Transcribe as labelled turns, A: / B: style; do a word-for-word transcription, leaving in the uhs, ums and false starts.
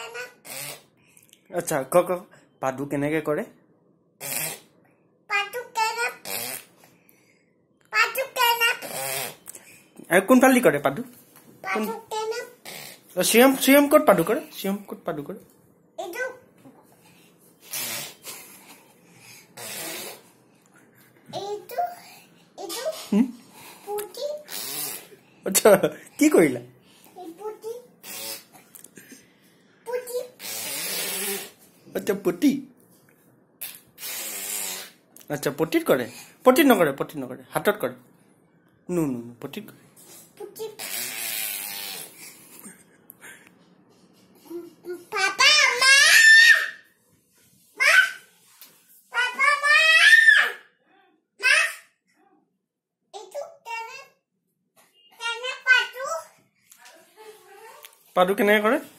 A: আচ্ছা ক ক পাদু কেনেকে কৰে
B: পাদু কেনে পাদু কেনে
A: আৰু কোনফালি কৰে পাদু
B: পাদু কেনে
A: সিএম সিএম কোড পাদু কৰে সিএম কোড পাদু কৰে
B: এইটো এইটো এইটো পুটি
A: আচ্ছা কি কৰিলা
B: এই পুটি পুটি
A: আচ্ছা পটি আচ্ছা পটিত কৰে পটিত নকৰে পটিত নকৰে হাতত কৰে নো নো নো পটিত কৰে
B: পুটি পাপা মা মা পাপা মা মা এইটো কেনে কেনে পাদু
A: পাদু কেনেকে কৰে